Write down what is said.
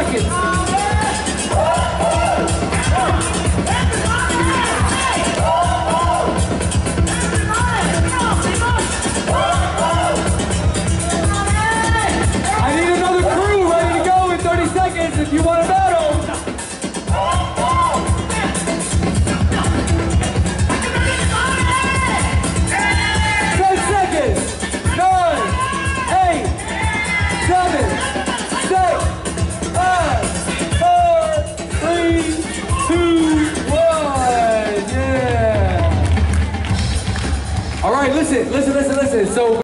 seconds. I need another crew ready to go in 30 seconds if you want to battle. 10 seconds. 9, 8, 7, 6, 5, 4, 3, 2, 1. Yeah. All right, listen. So